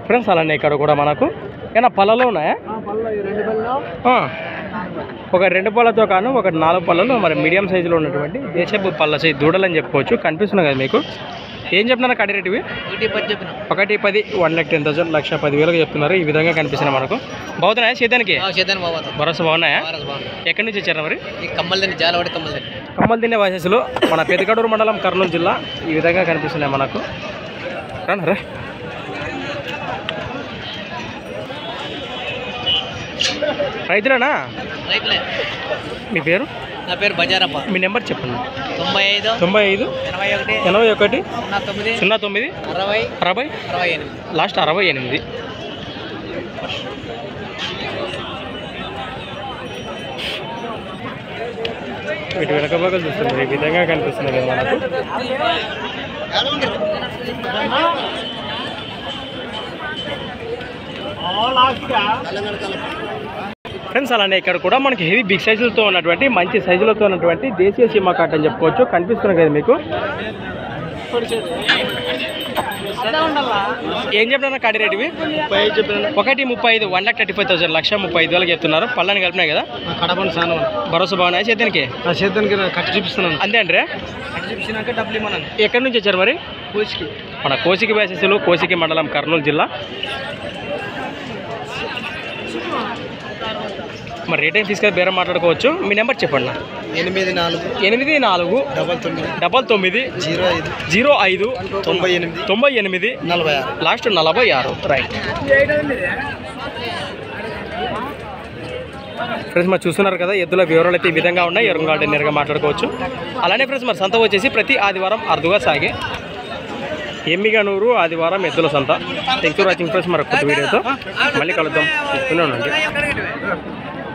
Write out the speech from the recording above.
Friends అలానే ఇక్కడ కూడా మనకు ఏమైనా పళ్ళలో ఉన్నాయా? ఒక 2 పళ్ళతో కాను ఒక 4 పళ్ళలో మరి మీడియం సైజులో ఉన్నటువంటి దేశపు పళ్ళ సైజు దూడలని చెప్పుకోవచ్చు. కనిపిస్తున్నాయి కదా మీకు. ఏం చెప్తున్నారు కడి రేటువి? 1,10 1,10,000 1,10,000 చెప్తున్నారు. ఈ విధంగా కనిపిస్తున్నాయి మనకు. బాగుతున్నాయా సేద్యానికి? భరోసా బాగున్నాయా? ఎక్కడి నుంచి వచ్చారా మరి? కమ్మలు తినే వాసెస్లో మన పెదకడూరు మండలం కర్నూలు జిల్లా. ఈ విధంగా కనిపిస్తున్నాయి మనకు. రా రైతులేనా? మీ పేరు? నా పేరు బజారప్ప. మీ నెంబర్ చెప్పండి. 95 91 09 60 లాస్ట్ 68. వీటి వెనక భాగాలు చూస్తున్నారు. ఈ విధంగా కనిపిస్తుంది కదా మనకు. ఫ్రెండ్స్ అలానే ఇక్కడ కూడా మనకి హెవీ బిగ్ సైజులతో ఉన్నటువంటి మంచి సైజులతో ఉన్నటువంటి దేశీయ సీమ కాట్ అని చెప్పుకోవచ్చు. కనిపిస్తున్నాయి కదా మీకు. ఏం చెప్పినా కాడి రేటువి? 1,35 1,35,000 1,35,000 చెప్తున్నారు. పళ్ళని కలిపినాయి కదా. భరోసా బాగున్నాయి చేద్దానికి? కట్టి చూపిస్తున్నాను అంతే అండి. ఎక్కడి నుంచి వచ్చారు మరి? మన కోసికి వేసేసులు కోసికి మండలం కర్నూలు జిల్లా. మరి రేట్ ఏం తీసుకొని బేరం మాట్లాడుకోవచ్చు. మీ నెంబర్ చెప్పండి. 84 99 05 98 లాస్ట్ 46. రైట్ ఫ్రెండ్స్ మరి చూస్తున్నారు కదా ఎద్దుల వివరాలు అయితే ఈ విధంగా ఉన్నాయి. ఎరుంగాడ నేరుగా మాట్లాడుకోవచ్చు. అలానే ఫ్రెండ్స్ మరి సంత వచ్చేసి ప్రతి ఆదివారం అరుదుగా సాగే ఎమ్మిగనూరు ఆదివారం ఎద్దుల సంత. Thank you watching friends. మరి కొత్త వీడియోతో మళ్ళీ కలుద్దాం. చెప్తూనే ఉండండి.